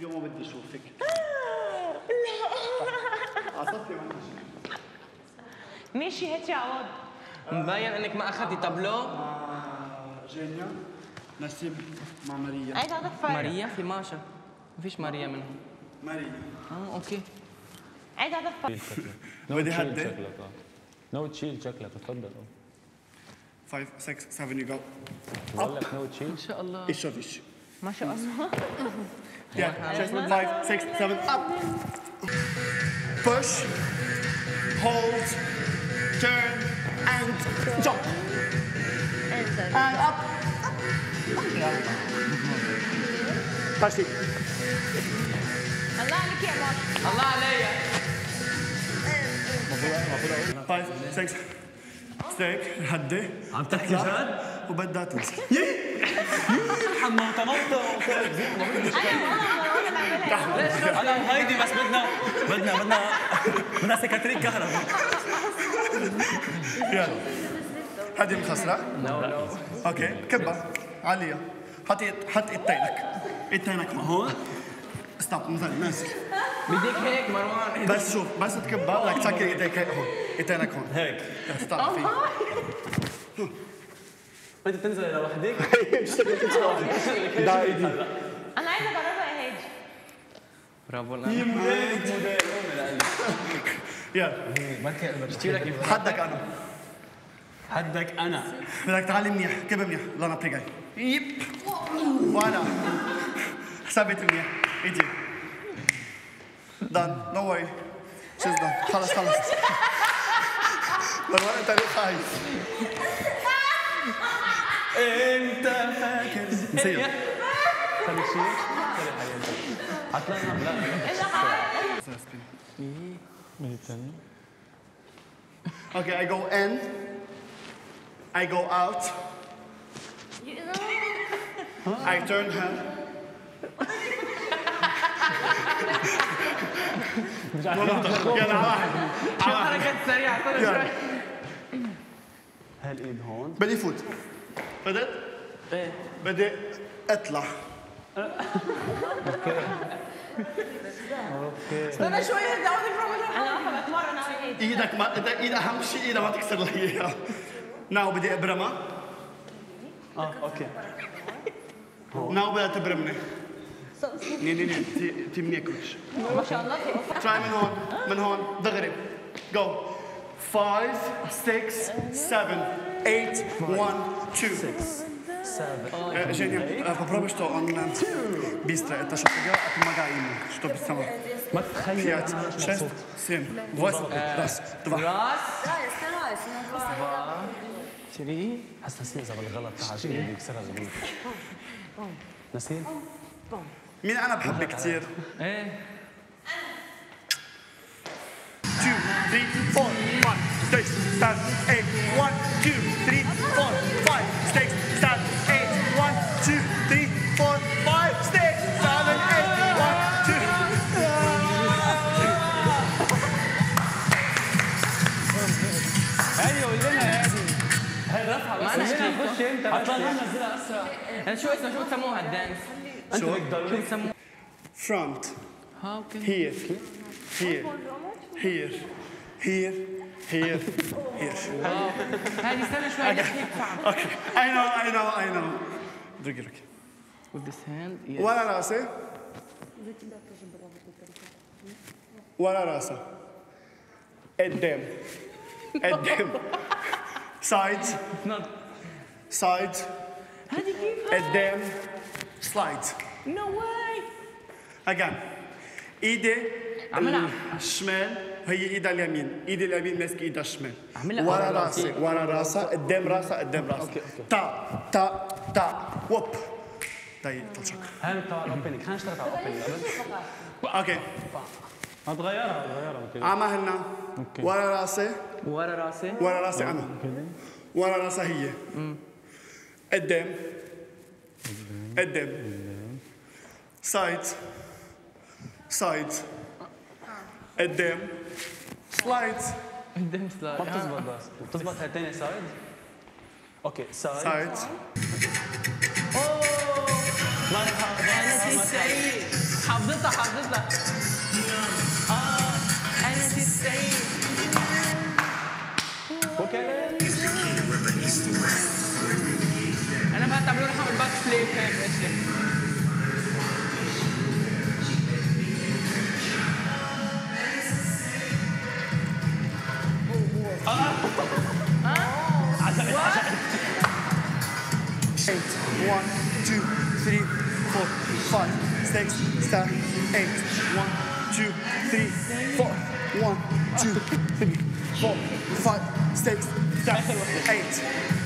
اليوم ما بدي اشوفك. عصبتي ماشي هيك يا عوض. مبين انك ما اخذتي تابلو. جينيا نسيب مع ماريا. عيد هذا الفرق. ماريا في ماشا. ما فيش ماريا منهم. ماريا. اوكي. عيد هذا الفرق. بدي هدي. نو تشيل شكلك تفضل. 5 6 7 يو جو. بقول لك نو تشيل. ان شاء الله. ايش فيش. ما شاء الله. Yeah, just 5 6 7 up. Push, hold, turn, and jump. And up. Tashi. الله عليك يا مار. الله عليا. 5 6 ستيك هدي. عم تحكي جد؟ وبدها تمسك. حمام تنطط. انا وهيدي بس بدنا سكرتير كهرباء. يلا. هذه مخسرة؟ نو. اوكي كبها عالية. حط ايدينك هون. ستوب مثلا نازل. بدك هيك مروان. بس شوف بس تكبها لك تسكر ايديك هيك هون. ايدينك هون. هيك. ستوب فيه. انت تنزل لوحدك؟ دا ايدي. انا عايزه اجربها يا هادي. برافو هي لنا. موديل. يلا ما كان اشتري لك حدك انا. حدك انا. بدك تعلي منيح كب منيح لانا بريجاي. يب وانا ثبت منيح ايدي. دان نو وري. شيز دان خلص مروان انت ليه خايف؟ انت فاكر نسيت. خليك شيء عطلنا لا من الثاني. Okay, I go in. I go out. I turn her. يلا واحد. شو حركات سريعة طلع شوي. هالايد هون. بدي فوت. بدأت؟ ايه. بدي اطلع. اوكي. استنى شوي هدي اعوذ بالله. انا واقفه بتمرن انا وهادي. ايدك ما ايد اهم شيء ايدها ما تكسر لي اياها. ناو بدي ابرمها. اوكي. ناو بدها تبرمني. ني تمني كوتش. ما شاء الله. تراي من هون دغري. جو 5 6 7 8 1 2 Женя, попробуй, что он быстро. Это что делать, помогай ему, чтобы сама. ما تتخيل 5 6 7 8 раз, два. راس. стараюсь, но просто... شري. حس نسيم اذا بالغلط تعال شيء بدي يكسرها زبون. نسيم مين انا بحبك كثير. ايه. 2 3 4 5 6 7 8 1 2 3 4 5 6 7 8 1 2 3 4 5 6 7 8 1 2 هادي قول لنا يا هادي. هاي رفعه ما انا خش انت عطلنا نزلها اسرع. شو اسمه شو بسموها الدانس؟ شو؟ شو بسموها؟ front ها اوكي. here here here here here here هادي استنى شوي بدك تدفع. okay I know دقيقة With this hand. Yes. ورا راسي ورا راسه قدام سايد سايد هادي كيف؟ قدام سلايد نو واي. again ايدي عملها. الشمال هي ايدها اليمين ايدي اليمين ماسكه ايدها الشمال عملها. ورا راسي ورا راسها قدام راسها أوكي. تا وب طيب طلعك هاي بتاع الاوبننج. خلينا نشتغل على الاوبننج. اوكي هتغيرها عملنا أوكي. ورا راسي ورا راسي. ورا راسي انا ورا راسها هي قدام سايد قدام سلايد قدام سلايد. ما بتزبط بس بتزبط هاي الثانية سايد. اوكي سايد مرحبا. انا سعيد. حافظتها أنا تستعين وكالة أنا بقى تعملوا لي حمل باك فليب هيك بس Eight, 1, 2, 3, 4, 5, 6, 7, 8. 1, 2, 3, 4. 1, 2, 3, 4, 5, 6, 7, 8.